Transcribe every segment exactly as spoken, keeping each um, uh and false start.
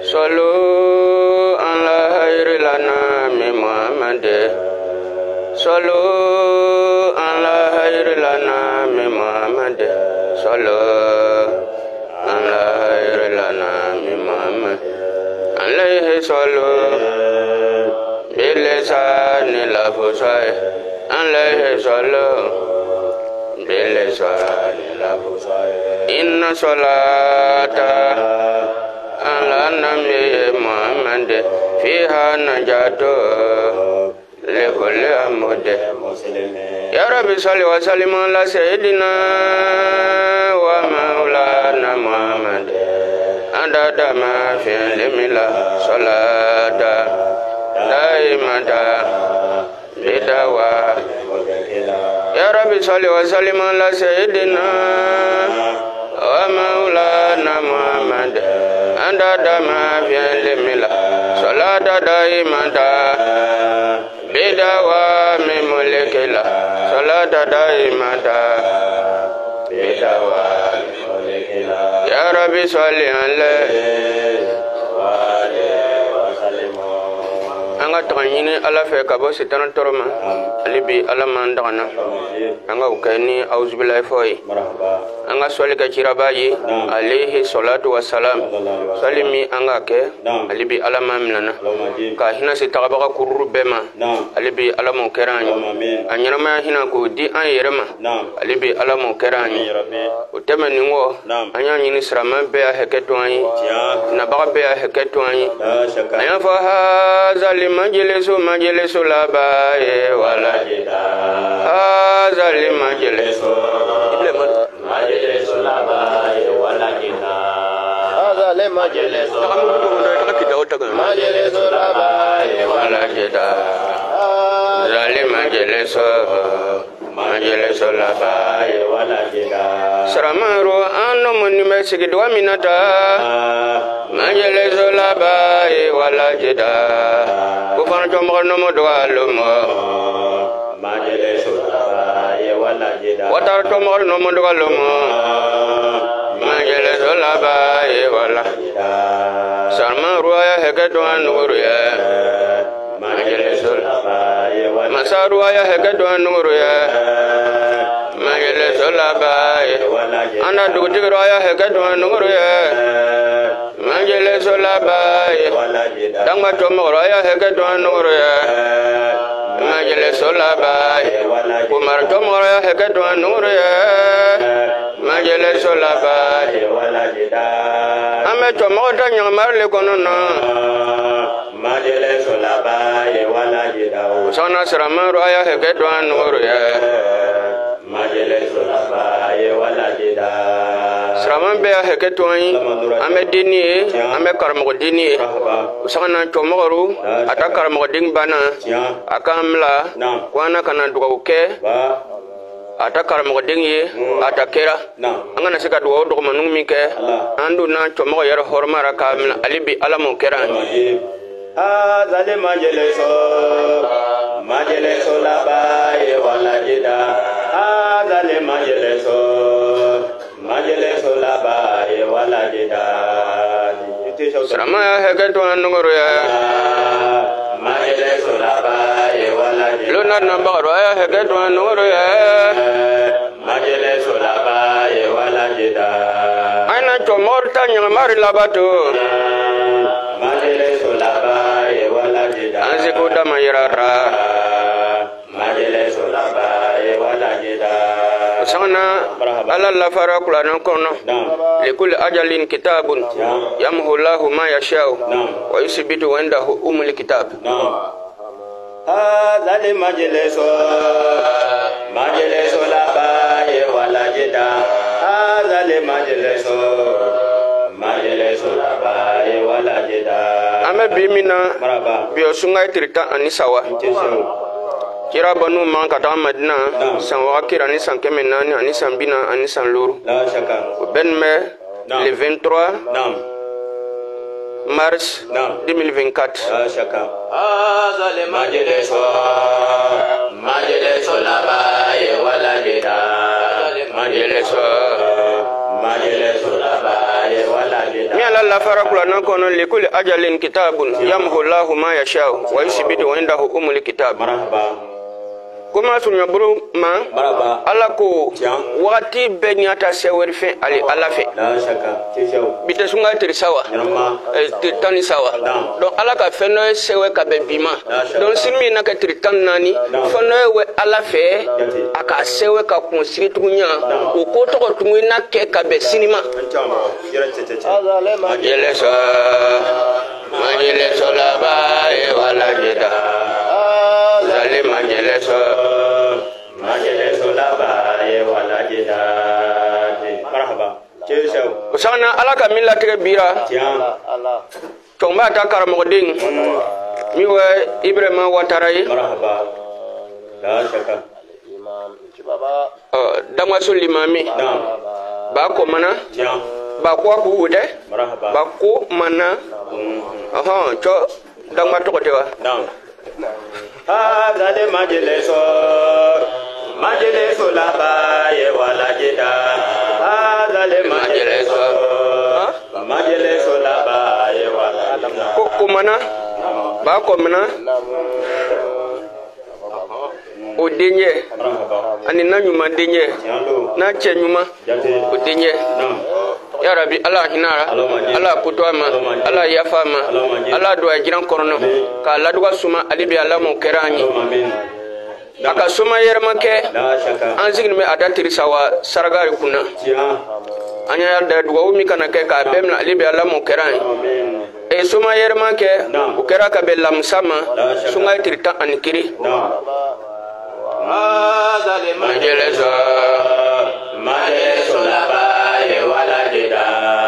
Sallu ala khairil anami Muhammad. Sallu ala khairil anami Muhammad. Sallu ala khairil anami Muhammad. Alaihi sallu bilisani lafuzai. Alaihi sallu bilisani lafuzai. Inna salata ala nabi Muhammad fiha najatu likulli amud. Ya Rabbi salli wa sallim ala sayyidina wa maulana Muhammad adada ma fi limila salata daimata bidawa. Ya Rabbi salli wa sallim ala sayyidina wa maulana Muhammad adada ma fi limila salata daimata bidawa mi mulikila salata daimata bidawa mi mulikila. Ya Rabbi salli alaihi wa alihi wa sallim. Anga tangini ala fe kabo sitan toroma alibi ala mandana anga ukani auzubillahi foi anga swali ka chirabayi alaihi salatu wassalam salimi anga ke alibi ala mamlana ka hina sitabaka kururu bema alibi ala mo kerani anyana ma hina ko di an yerema alibi ala mo kerani utemani ngo anya nyini srama be a heketo anyi na ba be a heketo anyi anya fa hazali majlisu majlisu labaye wala jida hazali majlisu majlisu labaye wala jida hazali majlisu majlisu labaye wala jida hazali majlisu majlisu labaye wala jida saramaro anu munime sigidwa minata majlisu labaye wala jida kufana chombo nomo dwalomo majlisu labaye wala jida watar chombo nomo dwalomo majlisu labaye wala jida sarma ruaya heketo anuruya majlisu labaye wala masaruaya heketo anuruya majlisu labaye wala jida ana dugtiroya heketo anuruya majlisu labaye wala jida dangma chomoroya heketo anuruya majlisu labaye wala jida kumar chomoroya heketo anuruya majlisu labaye wala jida ame chomota nyamar le konono majlisu labaye wala jida sana sramaro aya heketo anuruya majlisu labaye wala jida sraman be heketo yi ame dini ame karmo dini usana chomoru ata karmo ding bana akamla kwana kana duke ata karmo ding yi ata kera angana sika duwo do manung mi ke andu na chomo yar hormara kamla alibi alamo kera azale majlisu majlisu labaye wala jida azale majlisu majlisu labaye wala jida Sama heketo anunguru ya majlisu labaye wala jida Luna nambaro ya heketo anunguru ya majlisu labaye wala jida Aina chomorta nyamari labatu majlisu labaye wala jida Anzikuda mayirara majlisu labaye wala jida Sana ala la fara kulana kono likul ajalin kitabun yamhu Allahu ma yashau wa yusbitu indahu umul kitab. Hadhal majlisu majlisu labaye wala jida hadhal majlisu majlisu labaye wala jida ame bimina biyo sungai tirita anisawa kira banu man kata Madina san wakira ni san kemenani ani san bina ani san luru ben me le vingt-trois mars deux mille vingt-quatre azale majlisu majlisu labaye wala jida majlisu majlisu labaye wala jida ala la farakula na kono likuli ajalin kitabun yamhu Allahu ma yasha wa yusbitu wa indahu umul kitab. Kuma sunya buru ma ala ko wakati benyata sewer fe ali ala fe bite sunga tiri sawa tiri tani sawa donc ala ka feno sewe ka be bima donc sinmi na ka tiri tan nani feno we ala fe aka sewe ka konsiri tunya o ko to ko tungi na ke ka be sinima majele so majele so la ba e wala jeda zale majele so majele so la ba e wala jeda marhaba cheso sana ala ka milla tige bira to ma ta karamo ding mi wa Ibrahima Wataray marhaba la shaka imam baba dama sul limami ba ko mana ba ko ku wude ba ko mana aha cho dama to ko tewa ah dale majeleso majeleso la ba ye wala jeda ah dale majeleso majeleso la ba ye wala ko ko mana ba ko mana o denye ani na nyuma denye na che nyuma o denye ya rabbi ala hinara ala kutwama ala yafama ala do ajiran korno ka la duga suma alibi ala mo kerani aka suma yermake an sigin me adatiri sawa saragari kuna anya da duga umi kana ke ka bemna alibi ala mo kerani e suma yermake o kera ka belam sama sunga tirita anikiri majeleso majeleso la ba ye wala jeda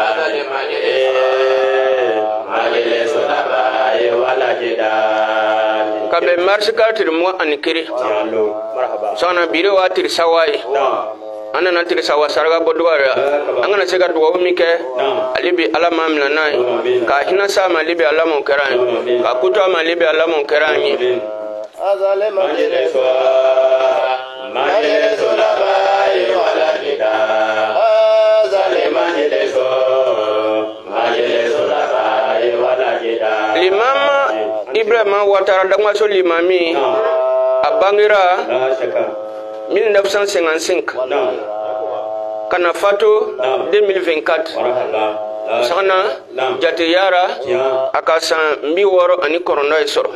majeleso la ba ye wala jeda kabe marshika tir mo anikiri sana bire wa tir sawai ana na tir sawa sarga bodwara angana sega duwa mike alibi alama amna nai ka hina sama alibi alama kerani ka kutwa ma alibi alama kerani azale majeleso majeleso la ba ye wala jeda azale majeleso majeleso la ba ye wala jeda limama Ibrahima Wataray dama so limami abangira mille neuf cent cinquante-cinq kana fato deux mille vingt-quatre sana jate yara akasa mbi woro ani korono isoro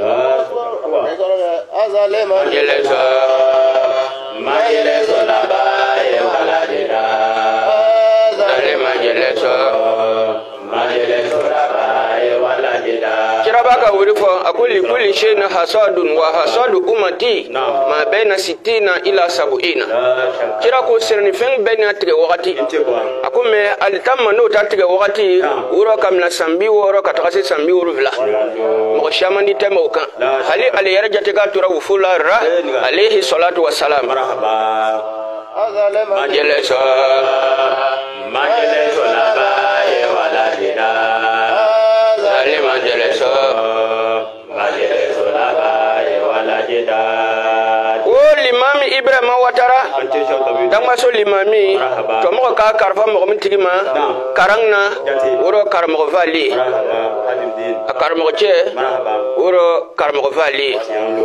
azale majeleso majeleso la ba ye wala jeda azale majeleso majeleso la ba ye wala jeda kirabaka wurifo akuli kulli shay'in hasadun wa hasadu ummati ma baina sittina ila sab'ina kira ko sirni fen baina tige wakati akume alitamma no ta tige wakati uro kamna sambi woro katakasi sambi woro vila mo shamani temo kan hali ali yarjate ka tura ufula ra alayhi salatu wassalam marhaba majeleso majeleso la ba ye wala jeda zale majeleso majeleso la ba ye wala jeda o limami Ibrahima Wataray dama so limami to mo ka karfa mo mitigima karangna woro karmo vali karmo che woro karmo vali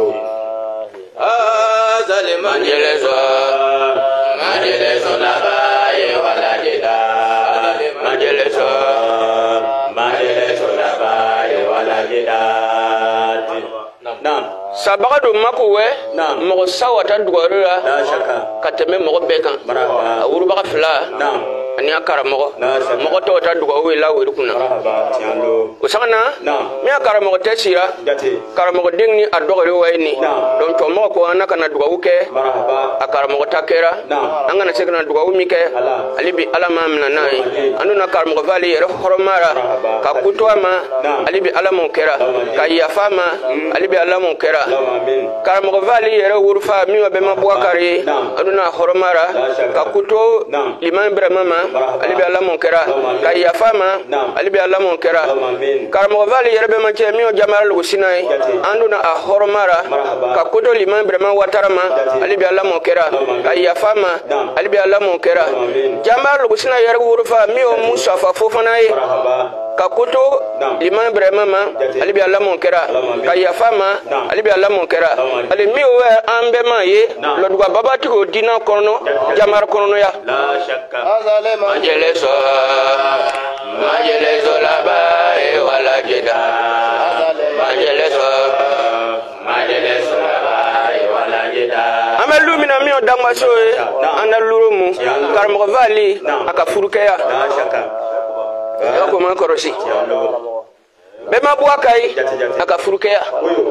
azale majeleso majeleso la ba ye wala jeda majeleso majeleso la ba ye wala jeda nam sabagado makuwe mo sawata dugorira kateme mo bekan awuru baga fila ani akara mo mo to ta dugo we la we kuna usana mi akara mo tesira kara mo dingni adogore wayni don to mo ko anaka na dugo uke akara mo takera angana sekna dugo umike alibi alama amna nai anduna kara mo vali ro horomara ka kutwama alibi alama kera ka yafama alibi alama kera kara mo vali ro urfa mi wa be mabwakari anduna horomara ka kuto liman Ibrahima alibi alamu kera kaya fama alibi alamu kera karamo vali yerbe manche miyo jamara lugusinai anduna a horomara ka kudo liman Ibrahima Watarama alibi alamu kera kaya fama alibi alamu kera jamara lugusinai yerbe urufa miyo musafa fofanai ka kutu liman Ibrahima ma ali bi Allah mon kera ka yafa ma ali bi Allah mon kera ali mi o ambe ma ye lodwa baba tigo dina kono jamar kono ya la shakka majele so majele so la ba e wala jeda majele so majele so la ba e wala jeda amelu mina mi o dangwa so e analuru mu karmo vali aka furukeya la shakka ya ko man korosi be ma buakai aka furukeya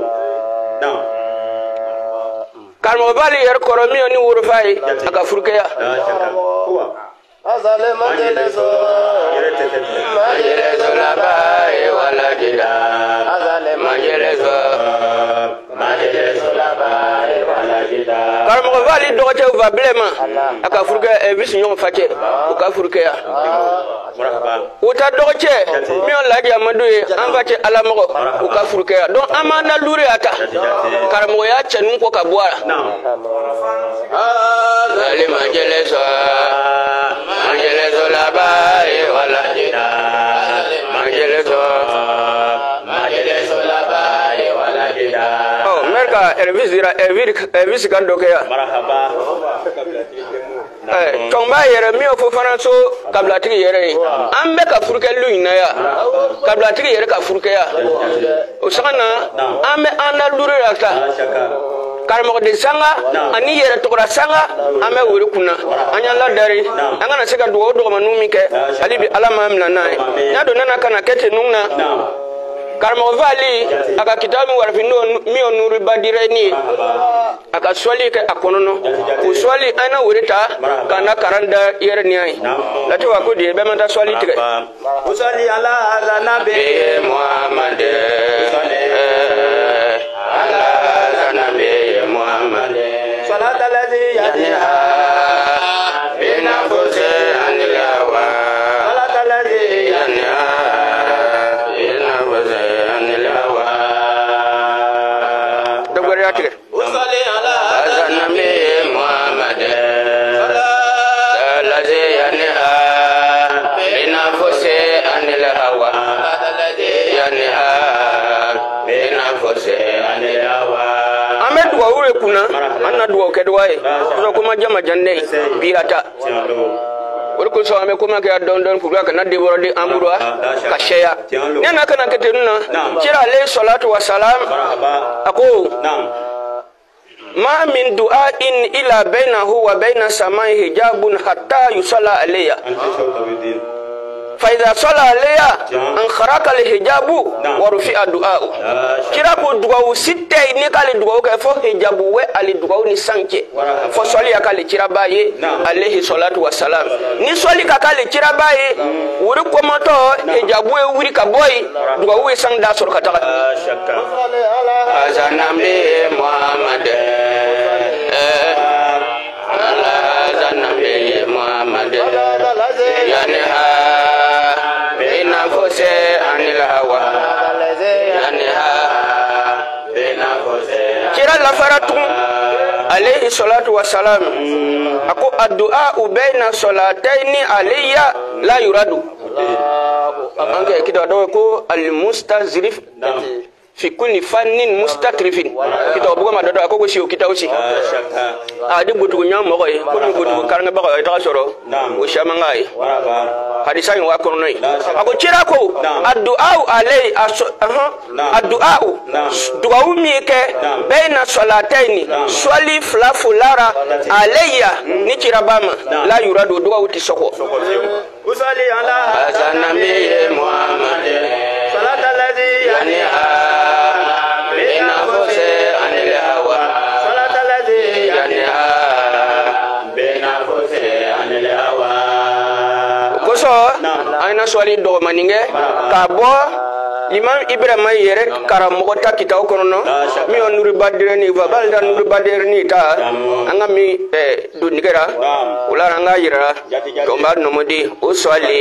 karmo vali yer koromi oni wuro fay aka furukeya azale majeleso majeleso la bae wala jida azale majeleso majeleso la bae wala jida karmo vali dogote uva blema aka furukeya e bisu nyon fake aka furukeya uta dogote mi on ladi amadu e anvate alamo aka furukeya don amana lure ata karmo ya chenu ko kabwara azale majeleso majeleso la bae wala jida majeleso majeleso la bae wala jida oh merka elvis ira elvis kan dokeya marhaba eh tomba yere mi ofo faranso kablatiri yere ambe ka furke luina ya kablatiri yere ka furke ya o sagana ambe ana lure rakta karmo de sanga ani yere to sanga ame wuri kuna anya la dari anga na sega do do manu mi ke ali bi alama amna nai na do nana kana kete nungna karmo vali aka kitabu warfi no mi onuri badire ni aka swali ke akonono uswali ana wurita kana karanda yere ni ai lati wa ko de be mata swali tike usali ala nabi muhammad ala nabi muhammad salat alladhi yaniha bina fusi anil hawa salat alladhi yaniha bina fusi anil hawa dogore atike usali ala nabi muhammad alladhi yaniha bina fusi anil hawa alladhi yaniha bina fusi anil hawa amed wa ure kuna anna duwa kedwa e so kuma jama janne birata wor ko so ame kuma ke don don fuga kana de borode amurwa kasheya nena kana ketenuna kira alayhi salatu wassalam ako ma min du'ain ila bainahu wa baina samai hijabun hatta yusalla alayya فإذا صلى عليها انخرق الحجاب ورفع الدعاء كira ko dugawu sitte ni kale dugawu ke fo hijabu we ali dugawu ni sanke fo soli akale kira baye alayhi salatu wassalam ni soli ka kale kira baye wuri ko moto hijabu e wuri ka boy dugawu sang da sor ka ta shakka azanambi muhammad ala azanambi muhammad yani ha nafose anil hawa yanha binafose kira la faratu alayhi salatu wassalam ako addu'a baina salataini alayya la yuradu ange kido do ko al mustazrif fi kulli fannin mustatrifin kita bugo ma dodo akoko si o kita aussi ah di butu nyam mo koy ko mi butu karanga ba koy ta soro o shama ngai hadisa yin wa ko noy ako cira ko addu'a alai addu'a du'a mi ke baina salataini swali flafulara alayya ni cira bama la yuradu du'a uti soko usali ala azanabi muhammad salat alladhi yaniha so aina swali do maninge kabo imam ibrahima yere karamo ta kitaw kono mi on nuri badire ni va balda nuri badire ni ta anga mi eh do nigera wala anga yira to mbal no modi o swali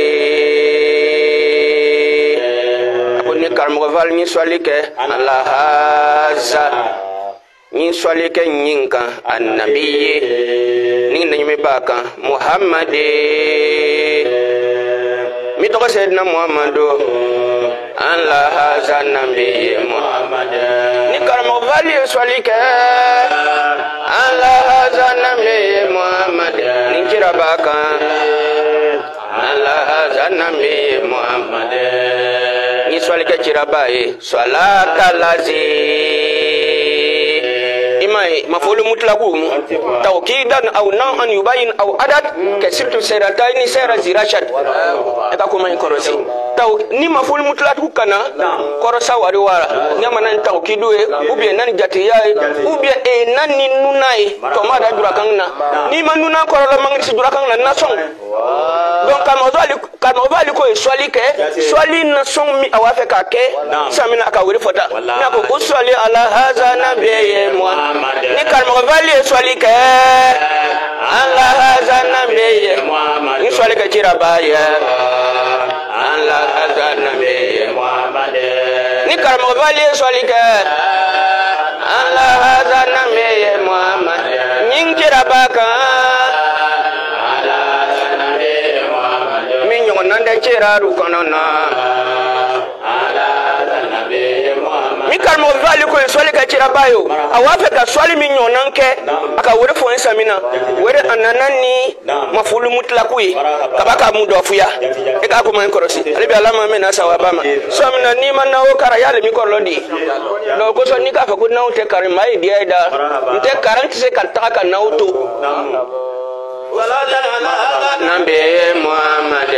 ko ni karamo val ni swali ke allah haza ni swali ke nyinka annabiye ni nyime baka muhammad mi to sayyidina muhammadu Allah hazan nabi muhammad ni karmo vali swalika Allah hazan nabi muhammad ni kirabaka Allah hazan nabi muhammad ni swalika kirabai salata lazi imai mafulu mutlaku tawkidan aw nan an yubayin aw adad kasirtu sirataini sira zirashad eka kuma inkorosi taw ni mafulu mutlaku kana korosa wari wara nyama nan tawkidu e ubie nan jatiya ubie e nan ni nunai to ma da dura kanna ni man nuna korolo mangi si dura kanna na song donc kama zali kama vali ko swali ke swali na song mi awafe ka ke samina ka wuri fota na ko uswali ala haza nabiyye muhammad ni kama vali swali ke ala haza nabiyye muhammad ni swali ke kira baya ala haza nabiyye muhammad ni kama vali swali ke ala haza nabiyye muhammad ni kira baka nande cheraru kanona mi karmo vali ko swali ka chira bayo awafe ka swali mi nyonanke aka wore fo samina wore ananani mafulu mutlaku yi kabaka mudofu ya e ka ko man korosi alibi alama me na sawabama samina ni man na o kara yale mi korlodi do ko so ni ka fa ko na o te kar mai dia da te quarante se kan ta ka na auto nabi muhammad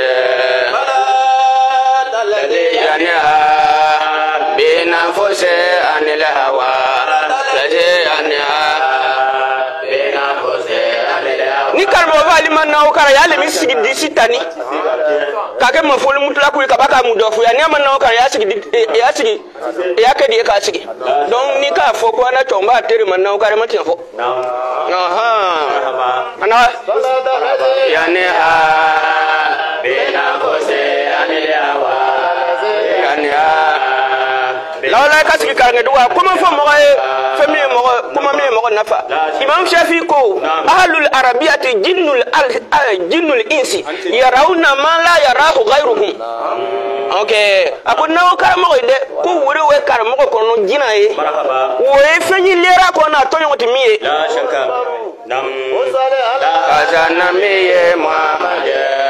yani bina fose anil hawa yani bina fose anil hawa ni karbo vali man na okara yale mi sigi disitani kake mafulu mutla ku kabaka mudofu ya ni man na okara ya sigi ya sigi ya ke die ka sigi donc ni ka fo ko na tomba tere man na okara matin fo aha ana yani ha bina fose anil hawa yani ha lawla kasiki karnge duwa kuma fo mo ay fami mo kuma me mo nafa imam shafi ko ahlul arabiyati jinnul al jinnul insi yarawna ma la yarahu ghayruhum okay akuna ka mo de ko wuri we kar mo ko no jinaye wo e fanyi lera ko na tonyo timiye la shaka nam kazana miye muhammad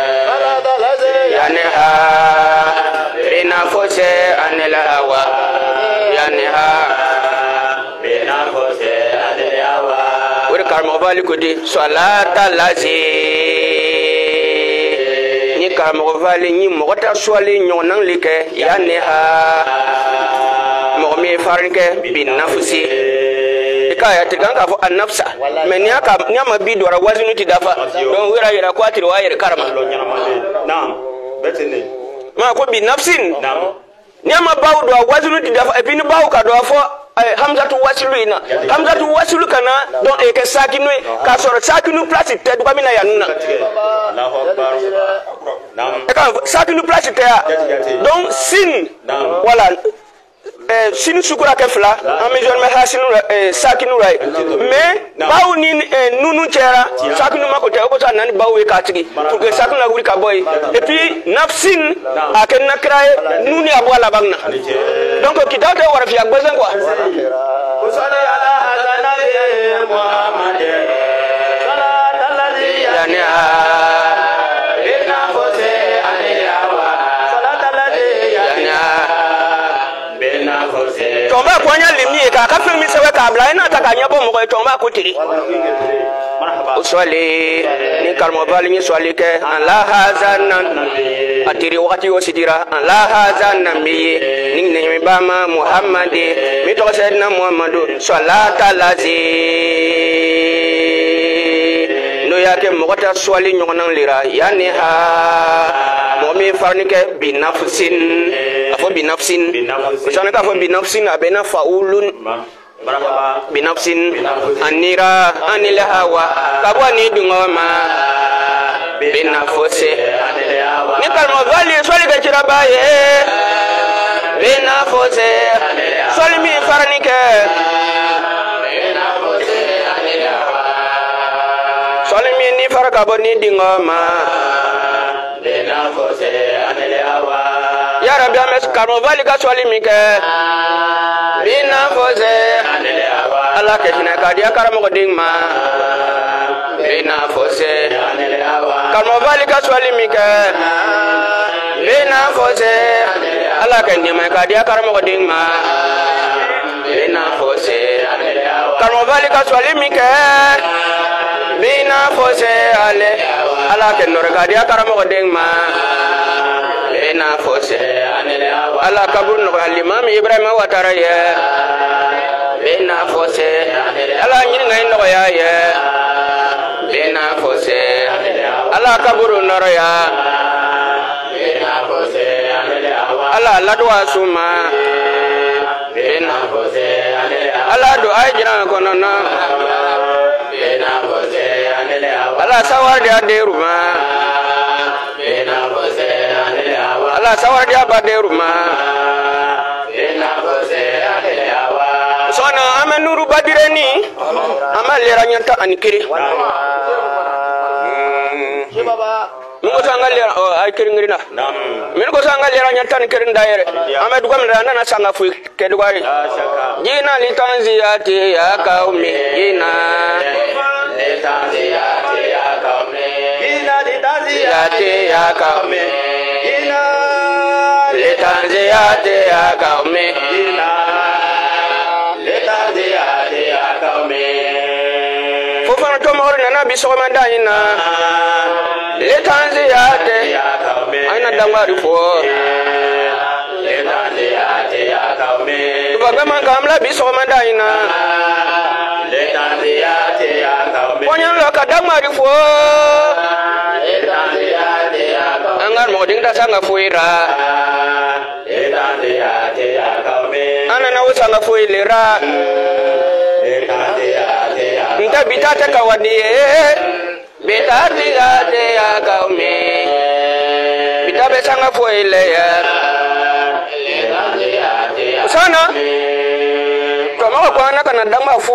yani ha bina fose anil hawa yani ha bina fose anil hawa wuri karmo vali ko di salata lazi ni karmo vali ni mo ta swali nyonan like yani ha mo mi farinke bin nafsi kaya tiganga fo annafsa men yaka nyama bidora wazinu tidafa don wira yira kwatiri wayir karma naam betene ma ko bi nafsin naam nyama bawdo wazinu tidafa e bini baw ka do fo hamzatu wasilu ina hamzatu wasilu kana don e ke sakinu ka soro sakinu place te do kamina yanuna Allahu akbar naam e ka sakinu place te ya donc sin wala eh sinu sukura ke fla en mesure me hasinu eh sakinu rai mais bawo ni nunu chera sakinu makote ko sa nani bawo e ka tigi pour que sakinu la wuri ka boy et puis nafsin aken nakray nuni abo la bagna donc ki dawte wara fi ak bazan quoi usala ala hadana muhammad salat alladhi yani tomba kwanya limni ka ka filmi sewe ka bla ina ta ka nyabo mo ko tomba ko tiri uswali ni karmo bali ni swali ke Allah hazan atiri wakati osidira Allah hazan nabi ni ni bama muhammad mi to sayyidina muhammadu salata lazi no yake mo ta swali nyonan lira yani ha mo mi farnike bi nafsin afo bi nafsin bisana ka afo bi nafsin abena faulun bi nafsin anira anil hawa kabwa ni dungoma bi nafsi ni kalmo vali swali ka chirabaye bi nafsi swali mi farnike swali mi ni faraka boni dingoma bi nafsi anil Ya Rabbi ames karmovali ka swali mike bina fose Allah ke tina ka dia karamo dingma bina fose karmovali ka swali mike bina fose Allah ke ndima ka dia karamo dingma bina fose karmovali ka swali mike bina fose ale Allah ke nor ka dia karamo dingma bina fose Allah kabur no Imam Ibrahim Watara ya bina fose Allah nyin ngai no ya ya bina fose Allah kabur no ya bina fose Allah ladwa suma bina fose Allah do ajira kono na bina fose Allah sawar dia de rumah bina fose Allah sawar dia bade rumah sona ama nuru badireni ama leranya ta anikiri Mingo sanga lera o ay kiri ngirina mingo sanga leranya ta anikiri ndaire ama dugam ndana na sanga fu ke dugari jina litanziyati ya kaumi jina litanziyati ya kaumi jina litanziyati ya kaumi jina litanziyati ya kaumi jina litanziyati ya kaumi fofana to mo na nabi so manda ina litanziyati ya kaumi aina dangari fo litanziyati ya kaumi tubaga man kamla bi so manda ina litanziyati ya kaumi onyan lo ka dangari fo litanziyati ya kaumi angar mo ding da sanga fuira ana na usanga fuilira nta bitata kawadie bitati ate ya kaume bitabe sanga fuile ya sana tomo ko ana kana damba fu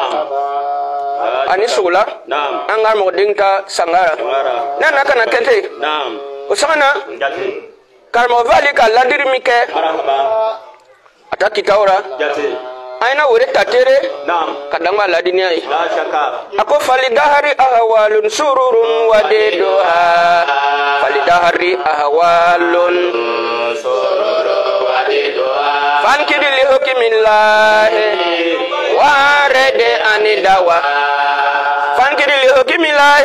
ani sula angar mo dingta sangara nana kana kente usana karmo vali ka ladir mike ata kitaura aina wure tatere kadang ladini ai aku falidahari ahwalun sururun wadedoha falidahari ahwalun sururun wadedoha fankidi li hukmillah warede anidawa fankidi li hukmillah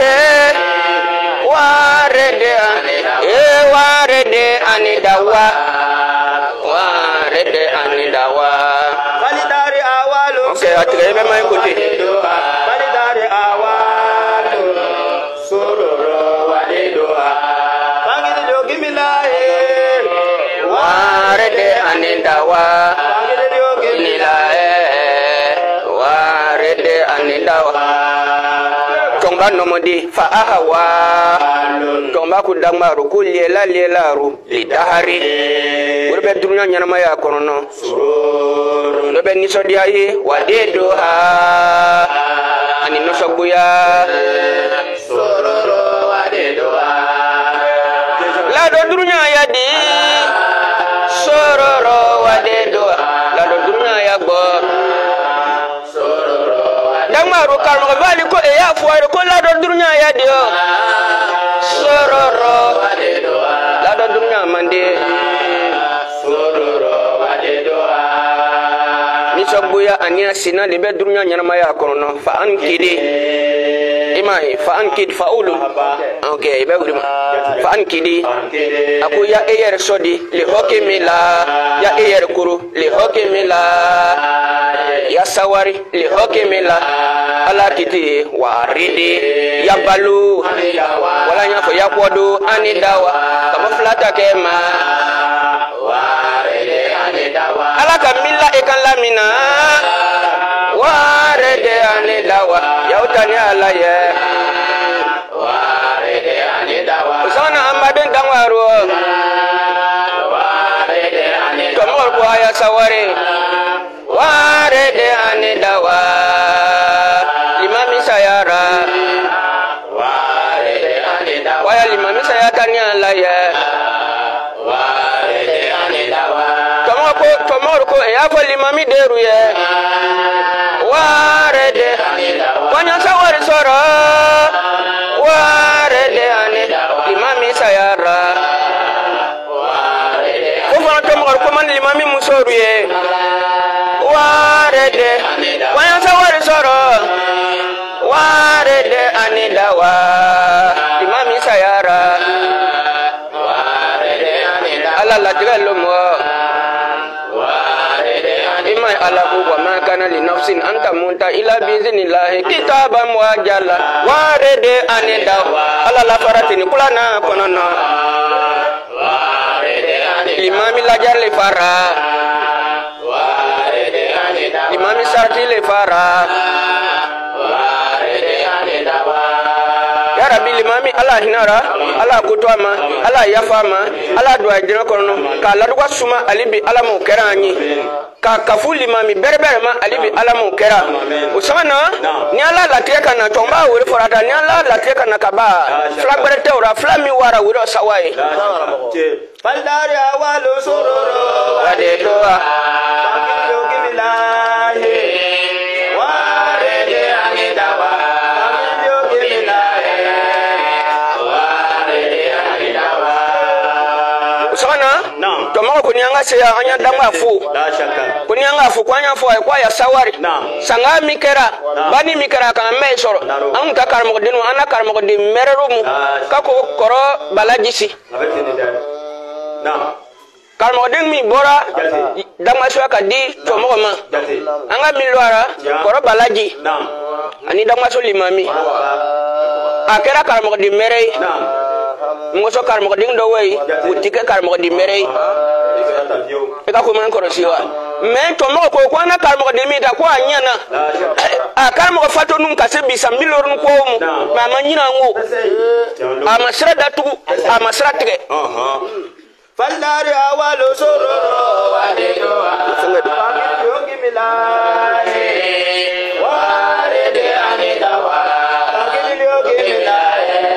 warede e warede anidawa warede anidawa validari awalu okay atikai mema ikuti validari awalu sururu wadidoa pangidi jogimilahe warede anidawa pangidi jogimilahe warede anidawa tomba nomodi fa ahawa tomba kudangma ru lela lela ru lidahari urbe dunya nyama ya kono sururu be niso diaye wadedo ha ani no sobuya sururu wadedo ha la do dunya ya di sururu wadedo la do dunya ya gbo dangmaru karmo vali ko e ya fuare ko la do dunya ya dio sororo la do dunya mande sororo wadedoa mi sobuya ania sina libe dunya nyama ya kono fa ankidi imai fa ankid faulu okay ibe gudima fa ankidi aku ya eyer sodi li hokimila ya eyer kuru li hokimila ya sawari li hokimila ala titi waridi ya balu wala nyafo ya kwodo anidawa kama flata kema waridi anidawa ala kamila ekan lamina waridi anidawa ya utani ala ye waridi anidawa usana amaden dangwaro waridi anidawa tomol ko aya sawari warede anidawa limami sayara warede anidawa waya limami sayatani alaya warede limami deru ye ware de wanya sawari soro ware de ane limami sayara ko fana to mo ko man limami musoru ye ware de wanya sawari soro ware de ane dawa limami sayara ala la jigalo mo ima ala ko wa ma kana li nafsin anta munta ila bi iznillahi kitaban muajjala warede anida ala la faratini kulana konono imami la jarle fara imami sarti le fara ya rabbi limami ala hinara ala kutwama ala yafama ala dua dina kono ka la dua suma alibi ala mo keranyi ka kafu limami berbere ma alibi ala mo kera usana ni ala la teka na tomba wuri forata ni ala la teka na kaba flagbere teura flami wara wuri sawai faldari awalu sururu wade doa tomo ko nyanga se ya anya dama fu la shaka ko nyanga fu ko anya fu ay ko ya sawari sanga mikera bani mikera kan me soro an ka kar mo dinu ana kar mo di mererum ka ko koro balajisi na kar mo din mi bora dama so ka di to mo ma anga mi loara koro balaji ani dama so limami akera kar mo di mere ngoso kar mo ding do way wutike kar mo di mere e ka ko man ko rosiwa me to mo ko ko na kar mo di mi da ko anyana a kar mo fato num ka se bi sambilor nu ko mu ma ma nyina ngo a masra datu a masra tige fallari awalu soro wade do yogi milai ware de anidawa yogi milai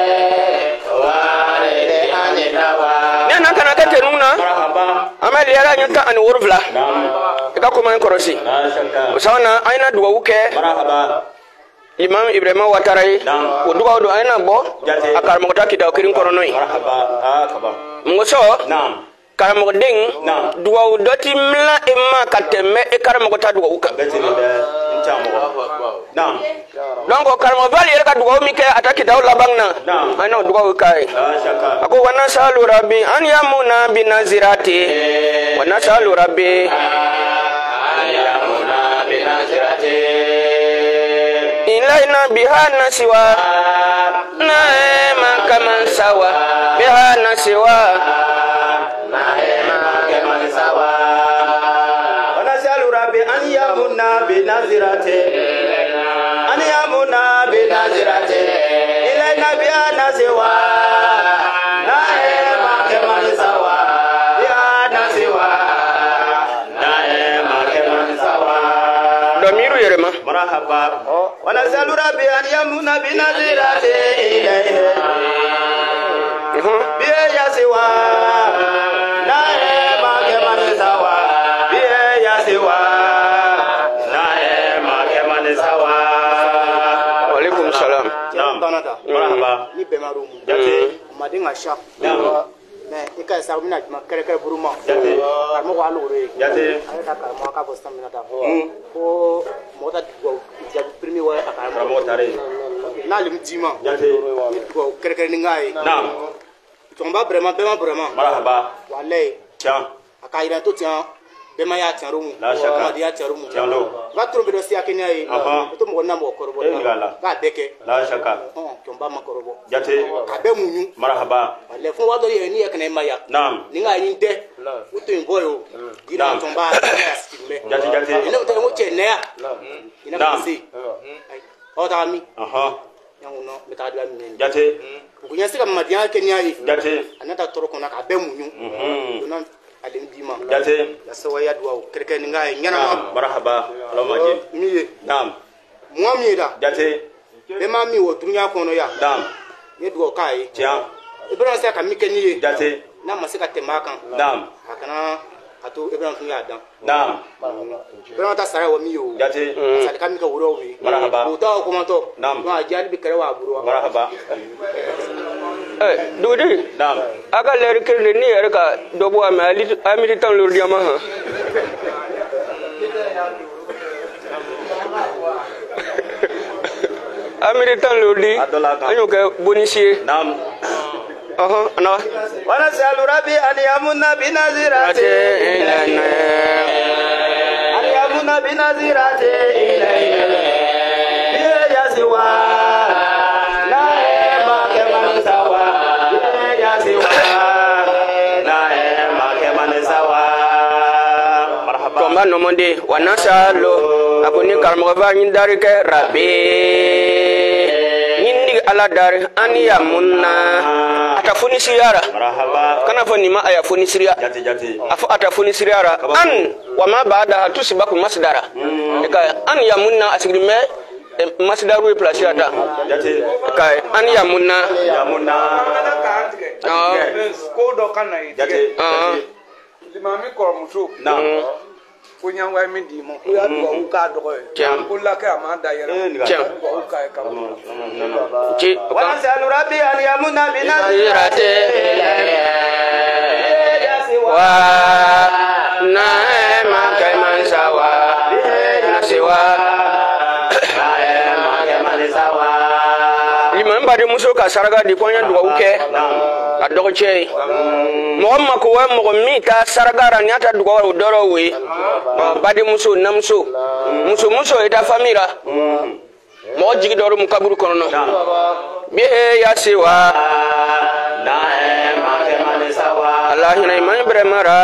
nena kana kete nuna amali yara nyuta ani wurfla ika kuma nkorosi usawana aina duwa uke Imam Ibrahim Watarai uduwa udu aina bo akar mo taki da kirin koronoi ngoso kar mo ding duwa udoti mla imma kateme e kar mo ta duwa uka Nam. Donc karmo vali erka duwa mi ke ataki daw labangna. Ana duwa kai. Ako wana salu rabbi an yamuna binazirati. Wana salu rabbi an yamuna binazirati. Ilaina bihana siwa. Naema kama sawa. Bihana siwa. Naema kama sawa. Wana salu rabbi an yamuna binazirati. Aniyamuna binazirate ilaina biana sewa nae makemani sawa biana sewa nae makemani sawa domiru yerema marhaba wana salura bi aniyamuna binazirate ilaina biya sewa nae makemani sawa biya sewa nae makemani sawa salam naam tanata marhaba ni bemaru jate madinga sha me ika sa mina ma kere kere buruma jate karmo ko alu re jate ay ka karmo ka bostam minata ko mota go ja primi wa karmo tare na lim jima jate ni go kere kere ni ngai naam tomba vraiment bema vraiment marhaba wallahi tiens akaira to tiens bema ya tiarumu la shaka ya tiarumu tialo gatro be dosi akenya yi to mo na mo korobo ga deke la shaka oh tomba makorobo jate abe munyu marhaba le fun wa do ye ni ekene maya naam ni nga yin de uto imboyo dina tomba ya sikime jate jate ina uto mo che ne ina mo si o ta mi aha yangu no metadu ami jate kunyasi kama madian kenya yi jate anata toroko na abe munyu mhm alim bima jate la sawaya duwa kerke ni ngai nyana marhaba lomaji miye naam muami da jate be mami wo dunya kono ya naam ni duwa kai tia ibra sa ka mikeni jate na masika temaka naam akana atu Ibrahim kun ya dan Naam. Ibrahim ta sara wa miyo Jati. sal kam ka wuro wi Marhaba. ko ta ko man to Naam. ma jali bi kare wa buru Marhaba. eh dudi Naam. aga ler kirde ni yar ka dobo amali amiri tan lor diama ha amiri tan lor di anyo ka bonisi Naam. aha ana Wana salu rabbi an yamunna binazirati ilayna an yamunna binazirati ilayna ya yasiwa la ema keman sawa ya yasiwa la ema keman sawa. Marhaba. tomba no monde wanasalo akoni karmo ba nyin dari ke rabbi nyindi ala dari an yamunna atafuni siyara Marhaba. kana foni ma aya foni siriya Jati jati. afu atafuni siriyara an wa ma ba'da tusibaku masdara ka an yamunna asigime masdaru place ata Jati. kai an yamunna Yamunna. ah ko do kana yi Jati. ah limami ko muso Naam. ko nyangwa mi di mo ko ya do ka do ko Jam. ko la ka ma da yara Jam. ko ka ka ci Wana salu rabbi an yamunna binazirati wa na ma kai man sawa na siwa liman bari muso ka sarga di konya duwa uke a dogo che mo ma ko wa mo mi ta sarga ra nyata duwa ro doro we badi muso namso muso muso ita famira mo jigi doro mu kaburu kono no bi he ya siwa Allah hina iman bremara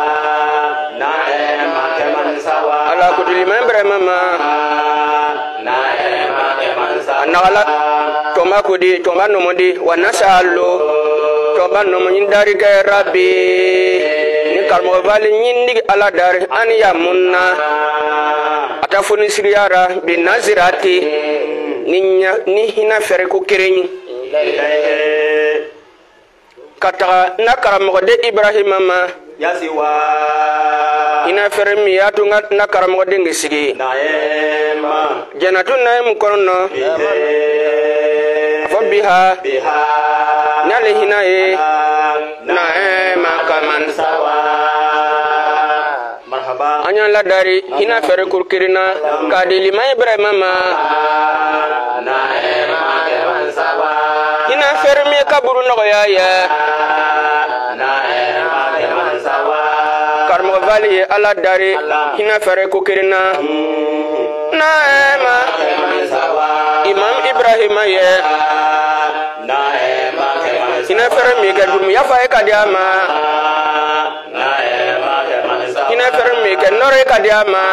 ala kudili man bremama anala toma kudi toma no modi wanasalo toma no min dari ke rabbi ni kalmo bali nyindi ala dari an yamunna atafuni siriyara bin nazirati ninya ni hina fere ko kereni kata na karamo de ibrahima ma Yasiwa ina fere mi atu na karamo de ngisigi naema janatu naim kono fo biha biha nale hina e naema kaman sawa. Marhaba. anya la dari hina fere kurkirina kadili ma ibrahima ma Naema kaman sawa. hina fere mi kaburu no ya ya Naema kaman sawa. karmo vali ala dari hina fere kurkirina naema Kaman sawa. imam ibrahima ye Naema kaman hina fere mi kadum ya fa e kadiama naema kaman sawa. hina fere mi ke nore kadiama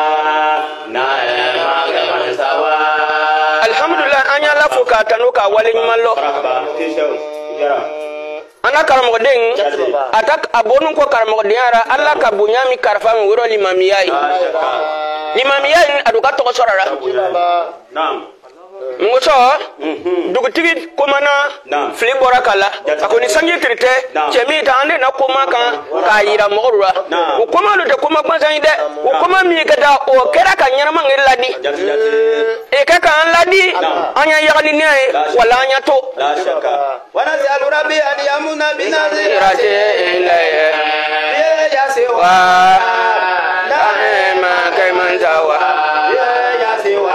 Naema kaman sawa. alhamdulillah anya la fuka tanuka wale nyumallo Marhaba. Tisho. Ijara. ana karamo den atak abonu ko karamo diara alla ka bunyami karfa mi wuro limamiyai limamiyai aduka to sorara Naam. muso dugutigi komana Naam. fli bora kala akoni sangi trite Naam. chemi ta ande na koma kan ka yira mogurwa Naam. o koma lo de koma kwanzan de o koma mi kada o kera ka nyarma ngiladi Jati jati. e ka kan ladi Naam. anya yagali ne wala anya to La shaka. Wana salu rabbi an yamuna binazirati irate ilaye ya siwa. wa la ma kai manzawa Ya siwa.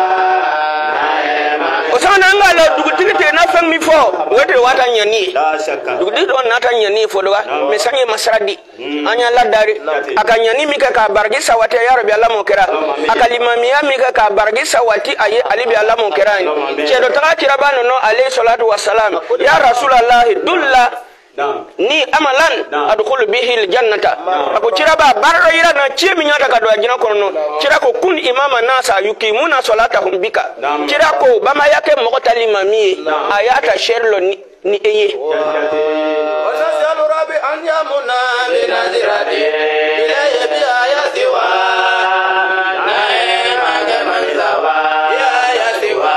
osana ngala dugutigi te na fang mi fo wote wata nyani La shaka. dugudi don nata nyani fo do me sangi masradi anya la dari aka nyani mi ka bargi sawati ya rabbi allah mo kera aka limamiya mi ka bargi sawati ayi ali bi allah mo kera ni ce do taka kira banu no alayhi salatu wassalam ya rasulullah dulla Naam. ni amalan adkhulu bihi aljannata ako kira ba barra ira na chemi nyata ka do ajina kono kira ko kun imama nasa yukimuna salatahum bika kira ko bama yake mokota limami ayata sherlo ni, ni eye Wana salu rabbi an yamuna binazirati ilayya bi ayatiwa. Naema kaman sawa. Ya yasiwa.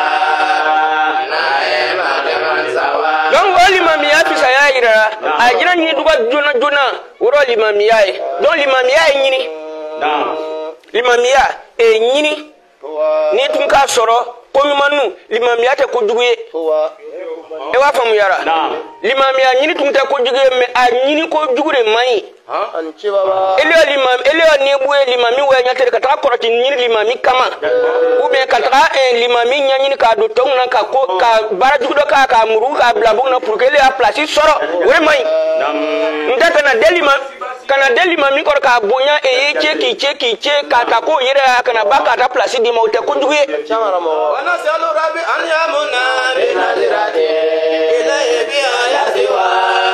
Naema kaman sawa. don wali mami ya fi saya ira ajina ni duga juna juna woro limamiya don limamiya nyini Naam. limamiya e nyini ni tun ka soro ko nyumanu limamiya te ko juguye e wa famu yara Naam. limamiya nyini tun te ko juguye me a nyini ko jugure mai Anci baba. elio limam elio ni buye limami we nyate ka ta koroti nyini limami kama ou bien ka ta en limami nyani ka do tong na ka ko ka bara jugudo ka ka muru ka blabu na pour que le a place soro we mai ndata na delima kana delima mi ko ka bonya e cheki cheki che ka ta ko yere kana baka ta place di mo te ko juguye Chamara mo. Wana salu rabbi an yamuna binazirati ilayhi bi ayati wa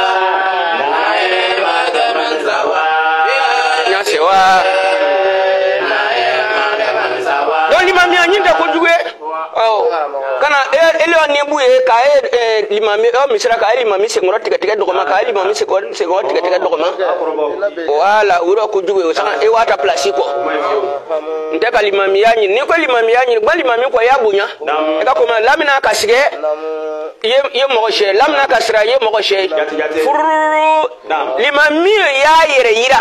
nae magaman sawa nya sewa don limami anyi te ko juguye oh kana elio ni buye ka e limami o misra ka limami se ngoro tiga tiga do ma ka limami se ko se ngoro tiga tiga do ma wala uro ko juguye o sanga e wata place ko nte ka limami yanyi ni ko limami yanyi ba limami ko ya bunya e ka ko ma lamina ka sige ye ye mo she lamina ka sira ye mo she furu limami ya yere yira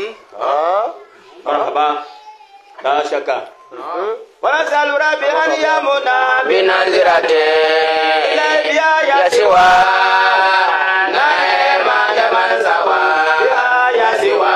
marhaba la shaka wana salu rabbi an yamuna binazirate ilayhi bi ayati yasiwa nae magaman sawa ayati wa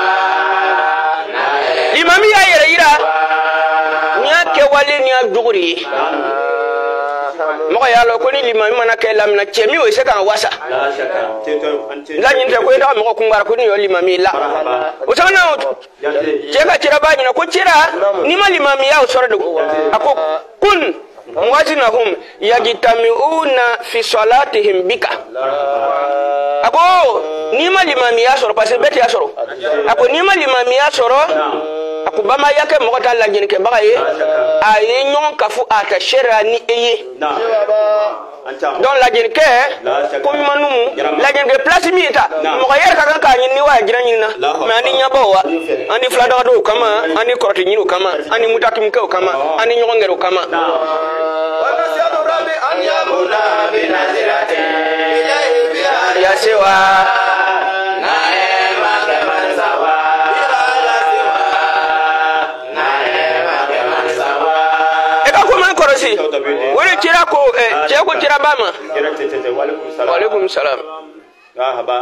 limami ya yere yira nya ke wali nya duguri mo ya lo ko ni limami mana ke lamna chemi o se kan wasa la shaka tito anti la nyin te ko ida mo ko ngara ko ni yo limami la o sana jante je ka tira ba ni ko tira ni ma limami ya o soro do ako kun wazinahum yajtamiuna fi salatihim bika ako ni ma limami ya soro parce que beti ya soro ako ni ma limami ya soro ako bama yake mo ta la jini ke ba ye ayi nyon kafu ata shera ni eye na anta don la jini ke ko mi manu la jini ke place mi ta mo yer ka kan ka ni wa jina ni na me ani nyabo wa ani flada do kama ani korti ni kama ani mutakim ke kama ani nyongero kama wana salu rabbi an yamuna binazirati ilayhi bi ayati ya sewa nae magaman sawa ayati wa nae magaman sawa e ka ko man korosi wala kira ko e je ko kira bama kira tete wa alaikum salam wa alaikum salam marhaba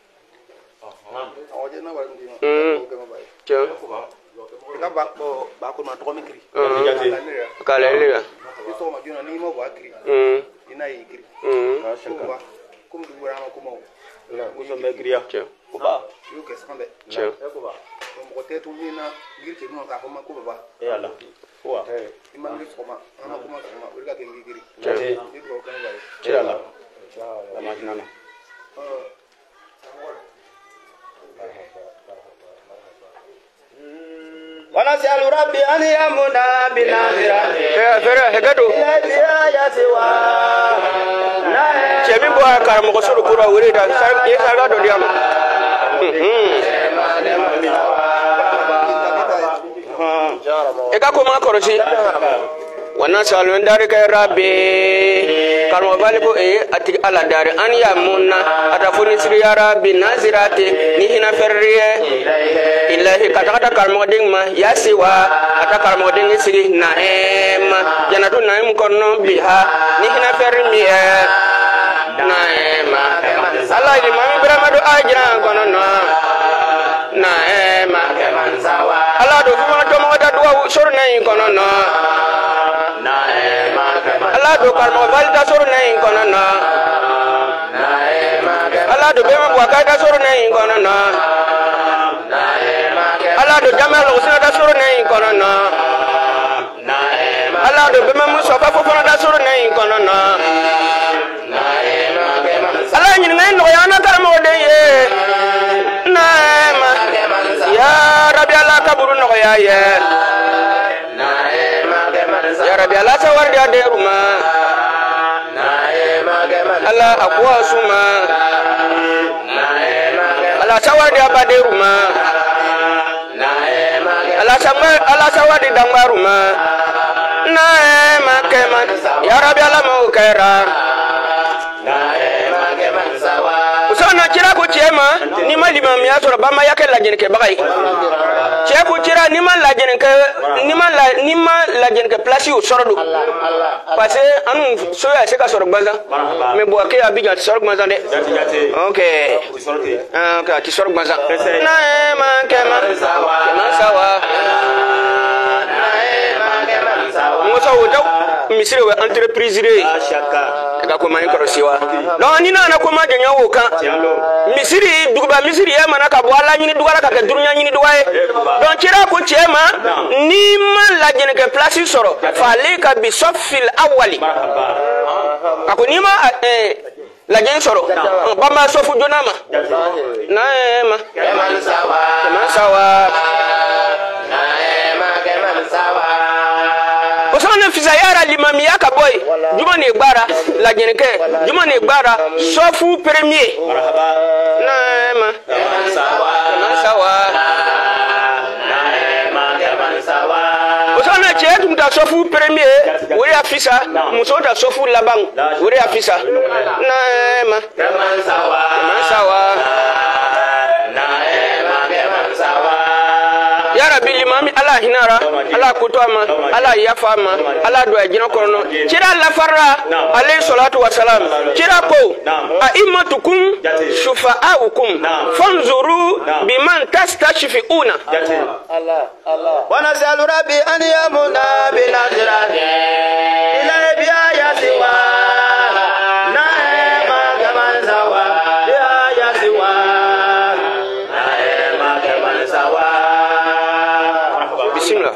Awaje na wala ndima. mm je Ka ba ko ba ko ma to mi kiri. jante ka le le Iso ma jona ni mo ba kiri. mm Ina yi kiri. mm la shaka Ko kum du wara ma ko mo. kuso megriya je ko ba Yo ke sambe. je Ko ba. Ko mo te tu ni na ngir ke no ka ko ma ko ba. e ala wa Ima ngir ko ma. Ana ko ma ko ma. Uri ka ke ngir kiri. jante Ni ko ka ba. e ala la majnana wana salu rabbi an yamuna binazirati fere fere hegado ilayhi bi ayati wa nae je mi bo ka mo ko suru kura wuri da sar ye sar ga do diam e ka ko man korosi wana salwen dari kay rabbi karmo balibo e ati ala dari an ya munna ata funi siri ya rabbi nazirati ni hina ferriye ilahi kata kata karmo ding ma yasiwa ata karmo ding siri naem janatu naem kono biha ni hina fermiye naem Allah ini mami berama do ajra kono no naem Allah do fuma to mo da duwa sor nay kono no Allah do karmo valda sor nay kono no Allah do bema bwa ka da sor nay kono no Allah do jamal usna da sor nay kono no Allah do bema muso fa fo da sor nay kono no Allah nyin ngay no yana karmo de ye naema ya rabbi Allah kaburu no ya ye ya rabbi Allah sawar dia de ruma Allah akwa suma Allah sawar dia ba de ruma Allah sama Allah sawar di dang baruma naema keman ya rabbi Allah mau kera usana kira ko cɛ ma ni ma limamiya sɔrɔ ba ma ya kɛ lajɛlikɛbaga ye cɛ ko cira ni ma lajɛlikɛ ni ma ni ma lajɛlikɛ place o sɔrɔ don parce que anu so ya se ka sɔrɔ gbanzan mais bon ke Abidjan ti sɔrɔ gbanzan dɛ ok ah ok ti sɔrɔ gbanzan na e ma kɛ ma ma sawa Musa wodo misiri we entreprise re ka ko mani korosi wa donc ni na na ko ma jenya wo kan misiri duguba misiri e mana ka bo ala nyini dugala ka ke durunya nyini duwaye donc cira ko chema ni ma la jene ke place soro fale ka bi sofil awali ako ni ma eh la jene soro ba ma sofu jonama na e ma keman sawa keman sawa na e ma keman sawa Osana fizayara limamiya ka boy juma ne gbara la jenike juma ne gbara sofu premier na ma sawa na sawa na ma keman sawa Osana che tum da sofu premier wori afisa muso da sofu labang wori afisa na ma keman sawa keman sawa na ma keman sawa Ya Rabbi limami ala hinara ala kutama ala yafama ala do ajina kono kira la farra alayhi salatu wassalam kira ko a'immatukum shufa'aukum fanzuru biman tastashfi'una Allah Allah wa nasalu rabbi an yamuna bi nazrati ila bi ayati wa na'ma kaman sawa bi ayati wa na'ma kaman sawa Bismillah.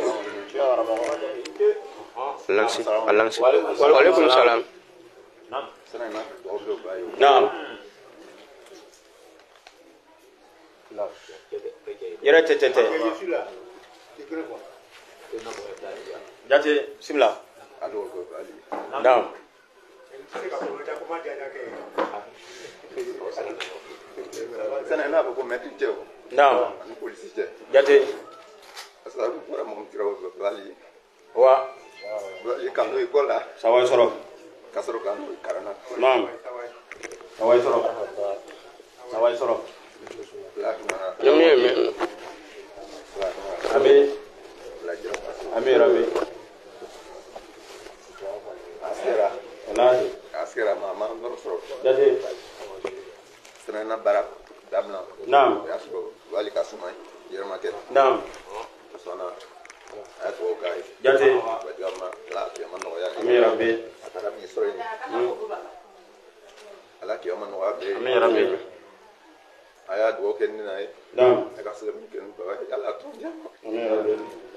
Langsung, langsung. Waalaikumsalam. Naam. Yara tete tete. Jate bismillah. Naam. Sana na ko metti tew. Naam. Police je. Jate Asabu pura mo tiro bali. wa Bali kan do ikola. sawai soro. Kasoro kan do karana. Naam. Sawai soro. Sawai soro. Yumi yumi. Abi. Abi Rabi. Askera. Nahi. Askera mama no soro. Jadi. Sana na barak dabna. Naam. Yasko bali kasumai. Yerma ke. Naam. Sana atwo kai. Jadi. Bajama la ya mano ya. Ami Rabi. Akara mi soro ni. Ala ki amano wa be. Ami Rabi. Aya do ken ni nai. Naam. Aka sele mi ken ba ala to jama. Ami Rabi.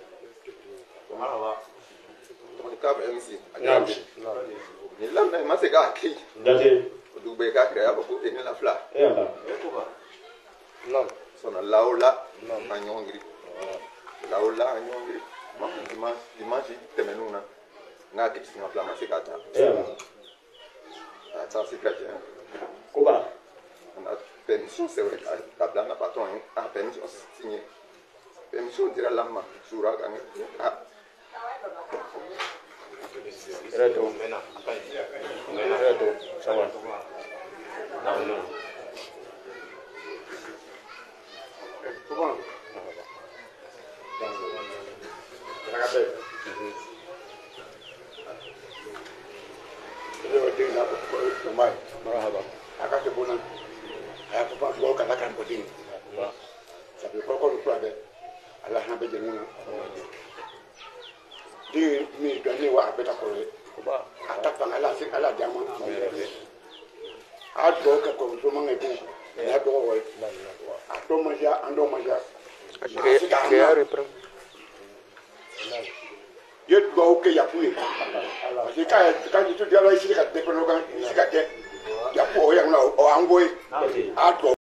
Ka ba M C. Naam. Ni lam na ma se ka ki. Jadi. Du be ka krea ba ko ni la fla. Ya Allah. Non. Sono laula a nyongri. Laula a nyongri. Ma dimanche dimanche temenuna. Na ki singa fla ma se ka ta. Ya Allah. Ah ça c'est clair. Kuba. On a permission c'est vrai. La blanc na patron a permission signé. Permission dira lamma sura kan. Ah. Reto. Reto. Sama. Naam. Comment? Marhaba. Akake bona. Aya ko fa ko kala kan ko ding. Sabi ko ko ko be. Allah na be jenguna. Di mi gani wa beta ko le. Kuba. Ata pa ala sin ala jama. A do ka ko so mangai bu. Ya do wa. A do ma ja ando ma ja. Kaya repro. Ye do ke ya pu. Parce ka ka ni tu dia lo isi ka de ko kan isi ka ke. Ya pu o ya na o angoi. A do